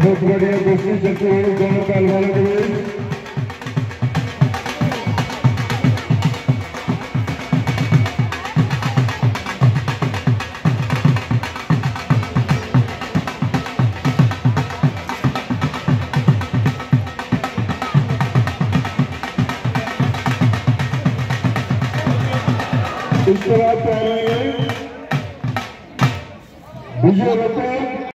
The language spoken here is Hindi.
बहुत बढ़िया कुश्ती चलती है दोनों पहलवानों के बीच। इसके बाद विजय